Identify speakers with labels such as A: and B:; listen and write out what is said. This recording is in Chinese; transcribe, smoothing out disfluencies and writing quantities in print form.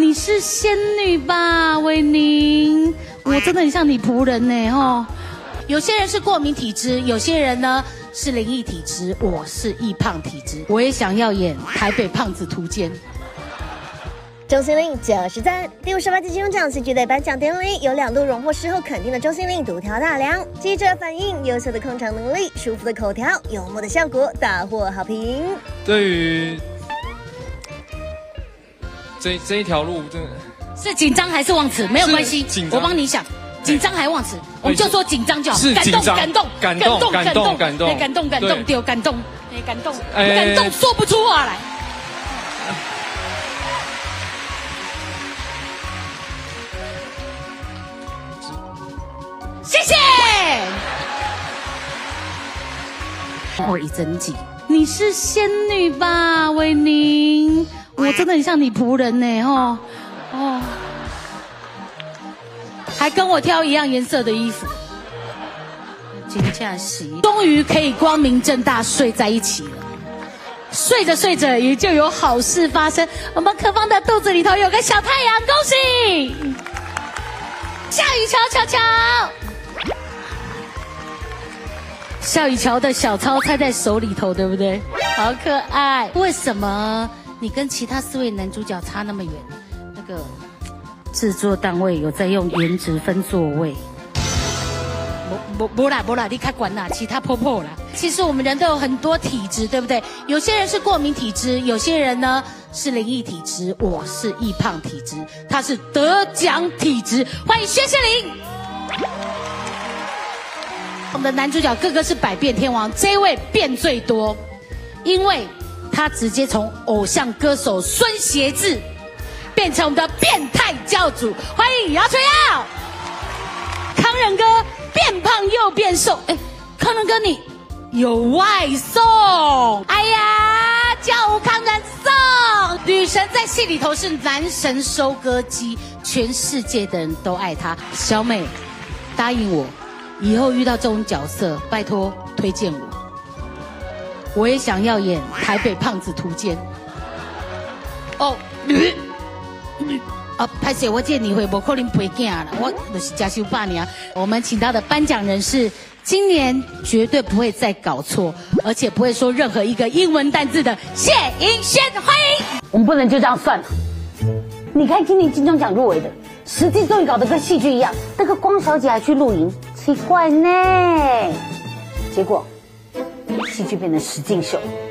A: 你是仙女吧，伟宁？我真的很像你仆人呢，吼。有些人是过敏体质，有些人呢是灵异体质，我是易胖体质。我也想要演《台北胖子图鉴》。
B: 钟欣凌就是赞！第58届金钟奖戏剧类颁奖典礼有2度荣获事后肯定的钟欣凌独挑大梁。记者反映，优秀的控场能力、舒服的口条、幽默的效果大获好评。
C: 对于这一条路，真的
A: 是紧张还是忘词？没有关系，我帮你想。紧张还忘词，我们就说紧张就好。
C: 是紧张，感动，
A: 丢感动，感动，说不出话来。谢谢。我一整集，你是仙女吧，伟宁？我真的很像你仆人呢，吼，哦。还跟我挑一样颜色的衣服，今天终于可以光明正大睡在一起了。睡着睡着，也就有好事发生。我们可芳的肚子里头有个小太阳，恭喜！夏雨乔，夏雨乔的小抄猜在手里头，对不对？好可爱。为什么你跟其他4位男主角差那么远？那个。制作单位有在用颜值分座位，不啦，你看管啦，其他破啦。其实我们人都有很多体质，对不对？有些人是过敏体质，有些人呢是灵异体质，我是易胖体质，他是得奖体质。欢迎薛仕凌。我们的男主角个个是百变天王，这位变最多，因为他直接从偶像歌手孙协志。变成我们的变态教主，欢迎姚淳耀、康仁哥，变胖又变瘦。哎，康仁哥你有外送，哎呀，叫康仁送。女神在戏里头是男神收割机，全世界的人都爱她。小美，答应我，以后遇到这种角色，拜托推荐我。我也想要演《台北胖子图鉴》。哦。拍摄我见你会不可能陪囝了，我就是加修爸娘。我们请到的颁奖人是今年绝对不会再搞错，而且不会说任何一个英文单字的谢盈萱，欢迎。
D: 我们不能就这样算了。你看今年金钟奖入围的，实际终于搞得跟戏剧一样，那个光小姐还去露营，奇怪呢。结果戏剧变成实境秀。